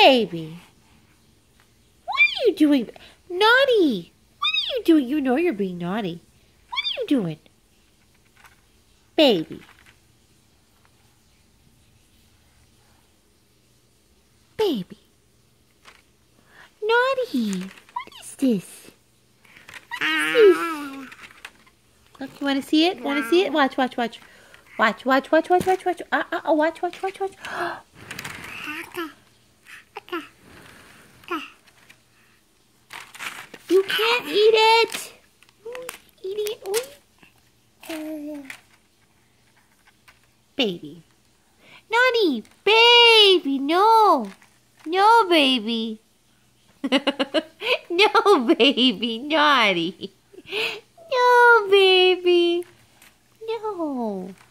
Baby. What are you doing? Naughty. What are you doing? You know you're being naughty. What are you doing? Baby. Baby. Naughty. What is this? What is this? Look, you want to see it? Want to see it? Watch, watch, watch. Watch, watch, watch, watch, watch, watch. Watch, watch, watch, watch. You can't eat it. Eating it. Baby. Naughty. Baby, no. No, baby. No, baby. Naughty. No, baby. No.